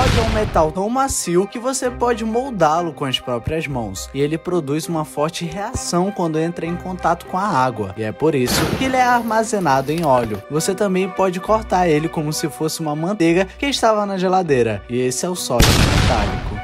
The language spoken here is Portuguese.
sódio é um metal tão macio que você pode moldá-lo com as próprias mãos, e ele produz uma forte reação quando entra em contato com a água, e é por isso que ele é armazenado em óleo. Você também pode cortar ele como se fosse uma manteiga que estava na geladeira, e esse é o sódio metálico.